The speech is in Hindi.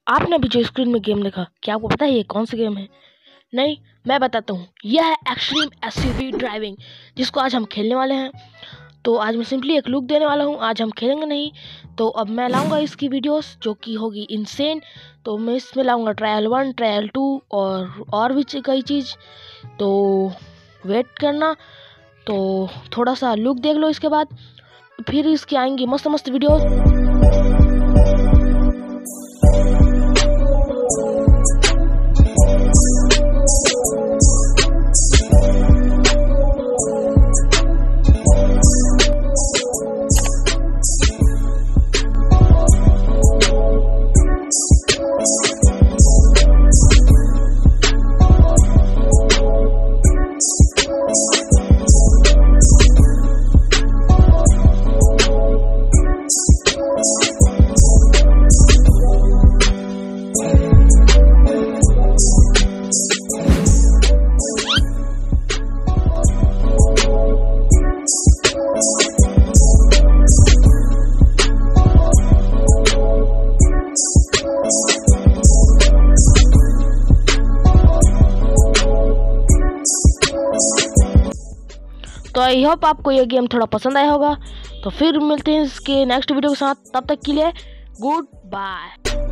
आपने अभी जो स्क्रीन में गेम देखा, क्या आपको पता है ये कौन सा गेम है? नहीं, मैं बताता हूँ। यह है एक्सट्रीम एसयूवी ड्राइविंग, जिसको आज हम खेलने वाले हैं। तो आज मैं सिंपली एक लुक देने वाला हूँ। आज हम खेलेंगे नहीं, तो अब मैं लाऊंगा इसकी वीडियोस जो कि होगी इनसेन। तो मैं इसमें लाऊंगा ट्रायल 1, ट्रायल 2 और भी कई चीज़। तो वेट करना, तो थोड़ा सा लुक देख लो, इसके बाद फिर इसकी आएंगी मस्त मस्त वीडियोस। तो आई होप आपको ये गेम थोड़ा पसंद आया होगा। तो फिर मिलते हैं इसके नेक्स्ट वीडियो के साथ। तब तक के लिए गुड बाय।